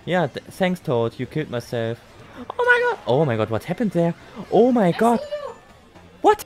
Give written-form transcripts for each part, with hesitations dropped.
Yeah, thanks, Toad. You killed myself. Oh my god! Oh my god, what happened there? Oh my god! What?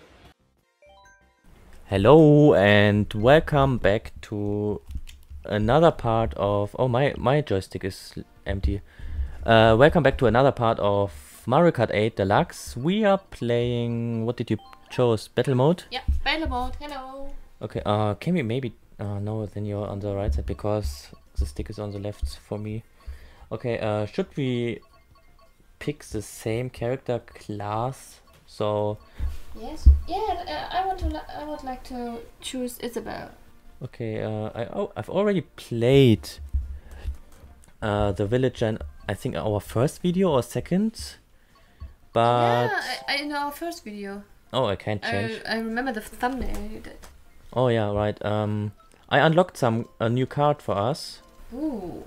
Hello and welcome back to another part of... Oh, my joystick is empty. Welcome back to another part of Mario Kart 8 Deluxe. We are playing... What did you choose? Battle mode? Yeah, battle mode. Hello. Okay, can we maybe... no, then you're on the right side because the stick is on the left for me. Okay, should we pick the same character class? So... Yes. Yeah. I would like to choose Isabel. Okay, I've already played the village and I think our first video or second, but... Yeah, in our first video. Oh, I can't change. I remember the thumbnail you did. Oh yeah, right. I unlocked a new card for us. Ooh.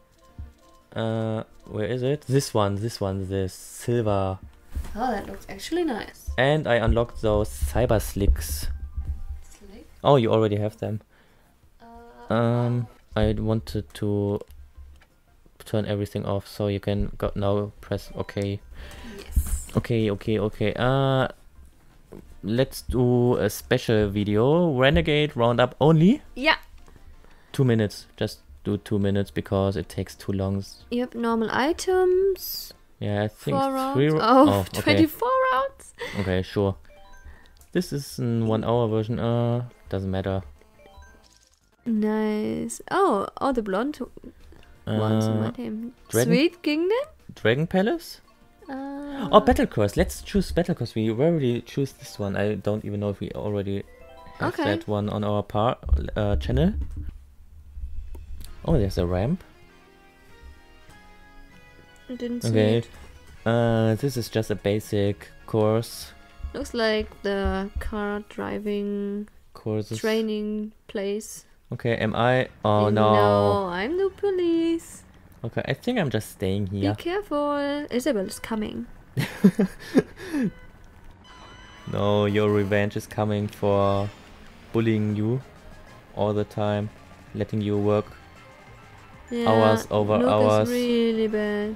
Where is it? This one, this silver. Oh, that looks actually nice. And I unlocked those cyber slicks. Slick. Oh, you already have them. I wanted to turn everything off so you can now press OK. Yes. Okay. Let's do a special video. Renegade roundup only. Yeah. 2 minutes. Just do 2 minutes because it takes too long. You have normal items. Yeah, I think 4 rounds. 3 Oh, okay. 24 rounds. Okay, sure. This is an 1 hour version. Doesn't matter. Nice. Oh, the blonde ones in my team. Sweet Kingdom? Dragon Palace? Oh, Battle Course. Let's choose Battle Course. We rarely choose this one. I don't even know if we already have that one on our channel. Oh, there's a ramp. I didn't see it. This is just a basic course. Looks like the car driving courses. Training place. Okay, am I? Oh no. No, I'm the police. Okay, I think I'm just staying here. Be careful. Isabel is coming. No, your revenge is coming for bullying you all the time, letting you work hours over hours. Is really bad.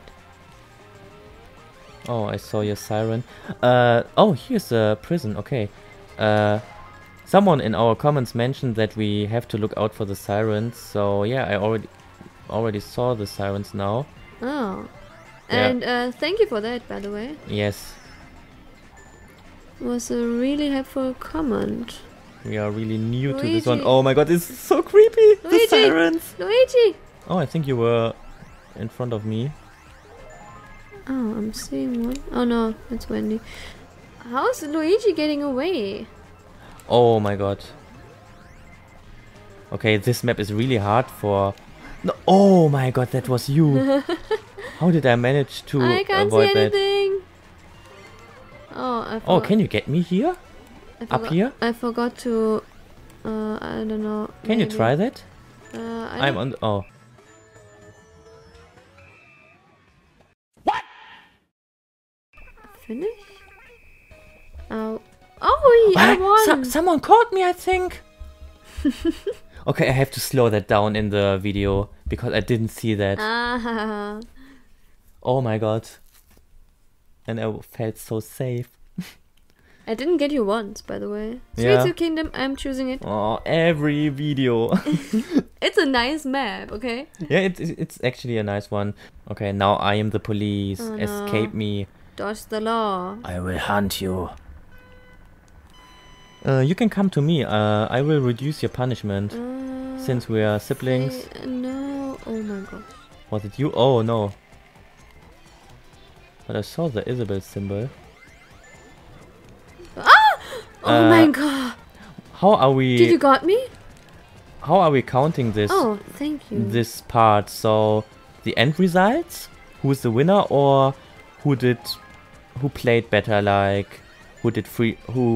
Oh, I saw your siren. Oh, here's a prison. Okay. Someone in our comments mentioned that we have to look out for the sirens. So yeah, I already saw the sirens now. Oh. Yeah. And thank you for that, by the way. Yes. It was a really helpful comment. We are really new Luigi. to this one. Oh my god, it's so creepy! Luigi. The sirens! Luigi! Oh, I think you were in front of me. Oh, I'm seeing one. Oh no, it's Wendy. How's Luigi getting away? Oh my god. Okay, this map is really hard for... No, oh my god, that was you! How did I manage to I can't avoid see that? anything! Oh, I forgot. Oh, can you get me here? Up here? I forgot to... I don't know. Can you try that? I'm on... Oh. Finish? Oh. Oh, I won! Someone caught me, I think! Okay, I have to slow that down in the video because I didn't see that. Ah. Oh my god. And I felt so safe. I didn't get you once, by the way. Yeah. Sweet Kingdom, I'm choosing it. Oh, every video. It's a nice map, okay? Yeah, it's actually a nice one. Okay, now I am the police. Oh, no. Escape me. Dodge the law. I will hunt you. You can come to me. I will reduce your punishment. Since we are siblings. No. Oh my god. Was it you? Oh no. But I saw the Isabel symbol. Ah! Oh my god. How are we... Did you got me? How are we counting this? Oh, thank you. This part. So the end results? Who is the winner or who played better? Like okay,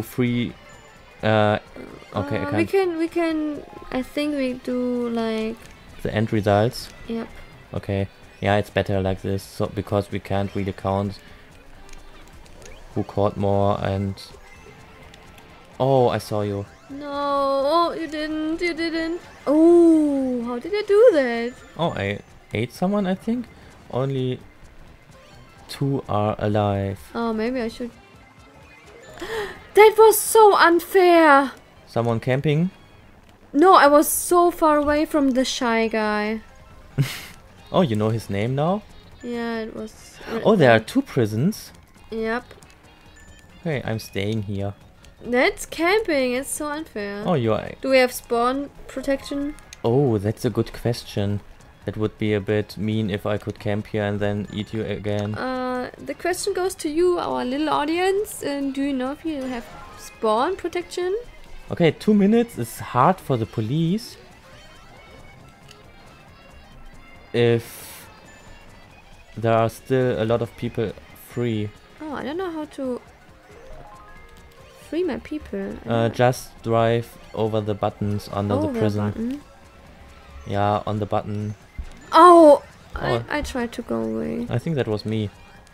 I can't. We can. I think we do like the end results. Yep. Okay. Yeah, it's better like this. So because we can't really count who caught more and. Oh, I saw you. No, oh, you didn't. Oh, how did I do that? Oh, ate someone, I think. Only 2 are alive. Oh, maybe I should. That was so unfair. Someone camping? No, I was so far away from the shy guy. Oh, you know his name now? Yeah, it was. Oh, there are 2 prisons. Yep. Okay, I'm staying here. That's camping. It's so unfair. Oh, you are... Do we have spawn protection? Oh, that's a good question. That would be a bit mean if I could camp here and then eat you again. The question goes to you, our little audience. Do you know if you have spawn protection? Okay, 2 minutes is hard for the police. If there are still a lot of people free. Oh, I don't know how to free my people. Just drive over the buttons under the prison. Button. Yeah, on the button. Oh! Oh. I tried to go away. I think that was me.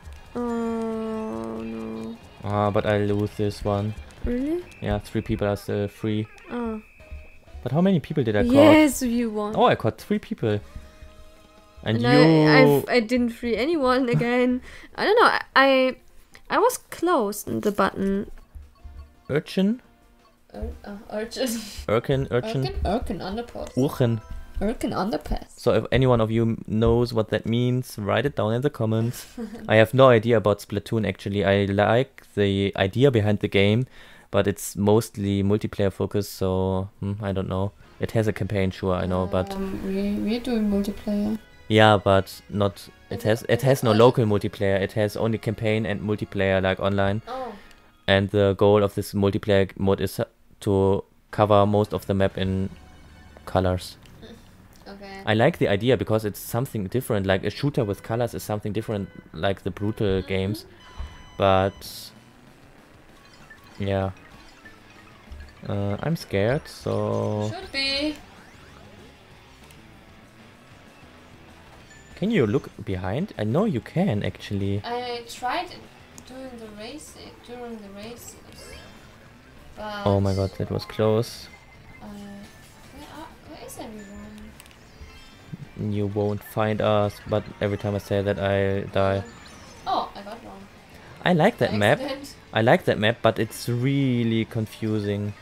Oh no. Ah, but I lose this one. Really? Yeah, 3 people are still free. Oh. But how many people did I caught? Yes, you won. Oh, I caught 3 people. And you... I didn't free anyone again. I don't know. I was close in the button. Urchin? Urchin. Urchin? Urchin underpass. Urchin. Urchin underpass. So if any one of you knows what that means, write it down in the comments. I have no idea about Splatoon actually. I like the idea behind the game, but it's mostly multiplayer focused, so I don't know. It has a campaign, sure, I know, but We're doing multiplayer. yeah, but not. It has no local multiplayer. It has only campaign and multiplayer like online. Oh. And the goal of this multiplayer mode is to cover most of the map in colors. Okay. I like the idea because it's something different. Like a shooter with colors is something different, like the brutal games. But yeah, I'm scared. So Should be. can you look behind? I know you can actually. I tried during the races. But Oh my god, that was close. where is everyone? You won't find us, but every time I say that I die. Oh, I got one. I like that map. Accident. I like that map, but it's really confusing.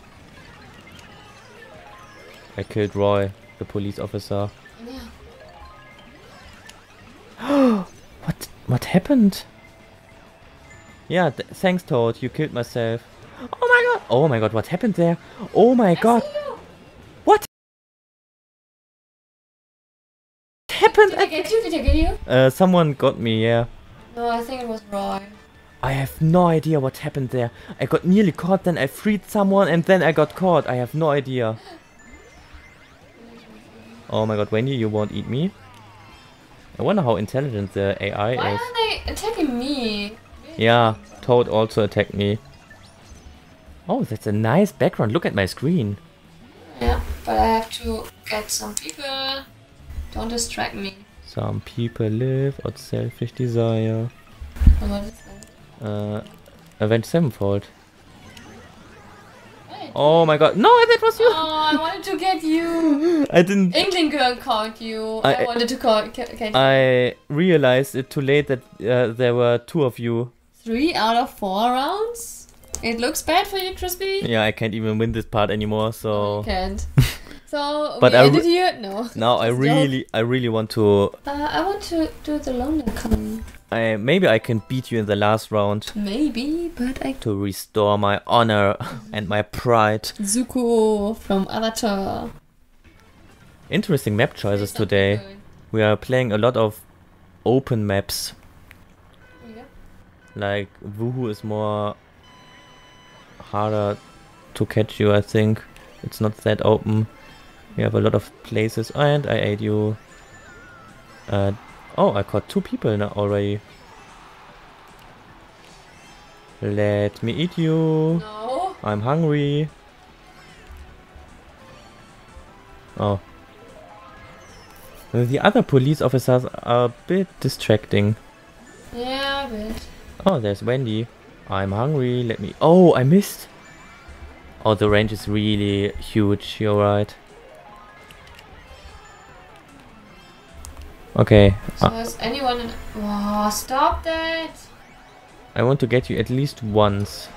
I killed Roy, the police officer. Yeah. What happened? Yeah, thanks Toad, you killed myself. Oh my god, what happened there? Oh my god. What happened? Did I get you? Did I get you? Someone got me, yeah. No, I think it was Roy. I have no idea what happened there. I got nearly caught, then I freed someone, and then I got caught. I have no idea. Oh my god, Wendy, you won't eat me? I wonder how intelligent the AI Why is. are they attacking me? Yeah, Toad also attacked me. Oh, that's a nice background. Look at my screen. Yeah, but I have to get some people. Don't distract me. Some people live out selfish desire. And what is that? Avenged Sevenfold. Hey. Oh my god. No, that was you! Oh, I wanted to get you. I didn't... Inkling girl caught you. I wanted to get you. I realized it too late that there were 2 of you. 3 out of 4 rounds? It looks bad for you, Crispy? Yeah, I can't even win this part anymore, so... You can't. So, But we I ended here? No. Now I really want to... I want to do the Lonely Con. maybe I can beat you in the last round. Maybe, but I... To restore my honor and my pride. Zuko from Avatar. Interesting map choices Something today. good. We are playing a lot of open maps. Yeah. Like Woohoo is more harder to catch you, I think. It's not that open. We have a lot of places, and I ate you. Oh, I caught 2 people now already. Let me eat you. No. I'm hungry. Oh. The other police officers are a bit distracting. Yeah, a bit. Oh, there's Wendy. I'm hungry. Let me... Oh, I missed. Oh, the range is really huge. You're right. Okay. So is anyone in... Oh, stop that! I want to get you at least once.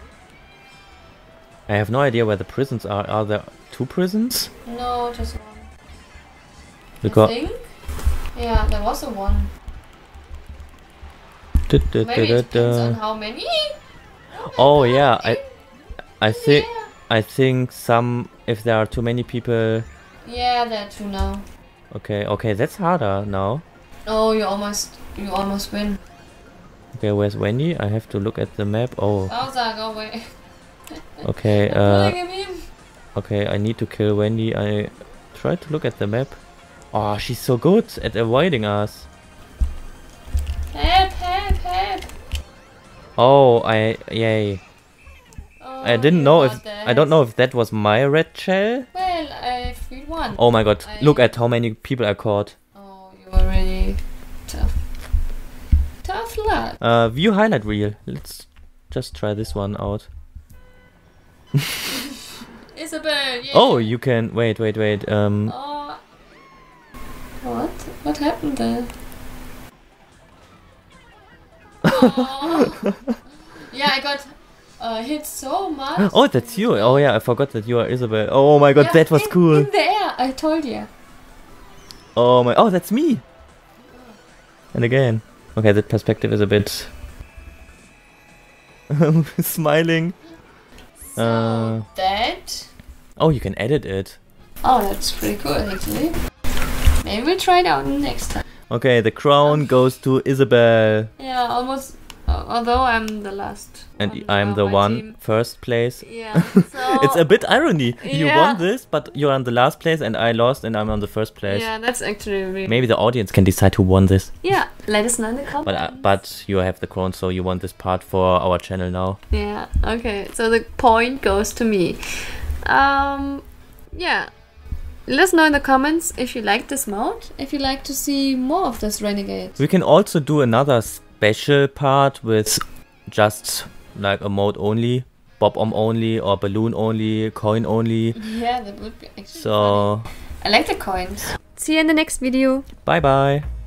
I have no idea where the prisons are. Are there 2 prisons? No, just one. Because I think? Yeah, there was a one. Da, da, Maybe da, it depends da. on how many. Oh yeah, I think Yeah. I think some, if there are too many people. Yeah, there are 2 now. Okay, okay, that's harder now. Oh, you almost win. Okay, where's Wendy? I have to look at the map. Oh, Bowser, go away. okay. I'm pulling him in. Okay, I need to kill Wendy. I try to look at the map. Oh, she's so good at avoiding us. Help, help, help. Oh, yay. Oh, I didn't you know got if that. I don't know if that was my red shell. Well, I won. Oh my god, I- look at how many people I caught. Oh, you were really tough. Tough luck. View highlight reel. Let's just try this one out. Isabel, yeah. Oh, you can wait. Oh. What? What happened there? Oh. Yeah, I got hit so much. Oh, that's you. Oh yeah, I forgot that you are Isabel. Oh my god, Yeah, that was cool. In the air, I told you. Oh my. Oh, that's me. And again. Okay, the perspective is a bit smiling. So that. Oh, you can edit it. Oh, that's pretty cool actually. Maybe we'll try it out next time. Okay, the crown goes to Isabel. Yeah, almost. Although I'm the last. And I'm the my one team. first place. Yeah. So It's a bit irony. You Yeah. won this, but you're on the last place and I lost and I'm on the first place. Yeah, that's actually really. Maybe the audience can decide who won this. Yeah, let us know in the comments. But you have the crown, so you won this part for our channel now. Yeah, okay. So the point goes to me. Yeah. Let us know in the comments if you like this mode, if you like to see more of this Renegade. We can also do another special part with just like a mode only, bob-omb only, or balloon only, coin only. Yeah, that would be actually funny. So, I like the coins. See you in the next video. bye bye.